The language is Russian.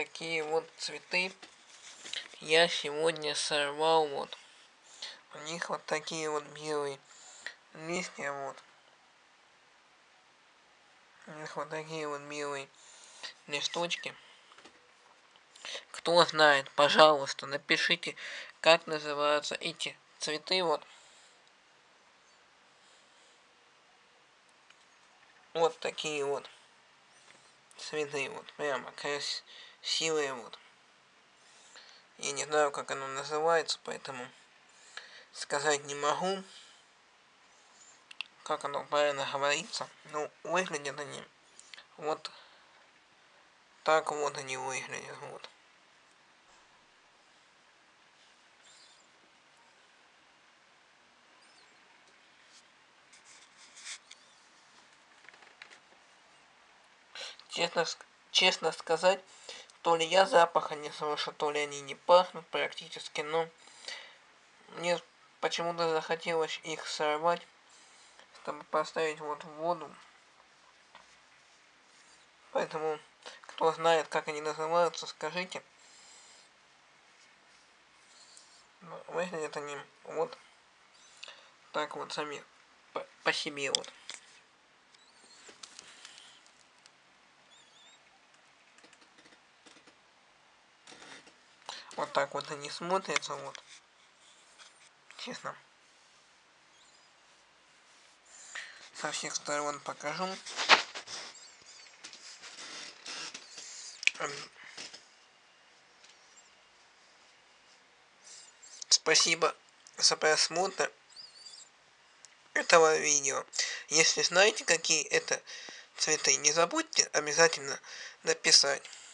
такие вот цветы я сегодня сорвал вот. У них вот такие вот белые листья вот. У них вот такие вот белые листочки. Кто знает, пожалуйста, напишите, как называются эти цветы вот. Вот такие вот цветы вот. Прямо красивые вот. Я не знаю, как оно называется, поэтому сказать не могу, как оно правильно говорится. Ну, выглядят они вот так вот они выглядят вот. Честно сказать, то ли я запаха не слышу, то ли они не пахнут практически, но мне почему-то захотелось их сорвать, чтобы поставить вот в воду. Поэтому, кто знает, как они называются, скажите. Выглядят они вот так вот сами по себе вот. Вот так вот они смотрятся вот. Честно. Со всех сторон покажу. Спасибо за просмотр этого видео. Если знаете, какие это цветы, не забудьте обязательно написать.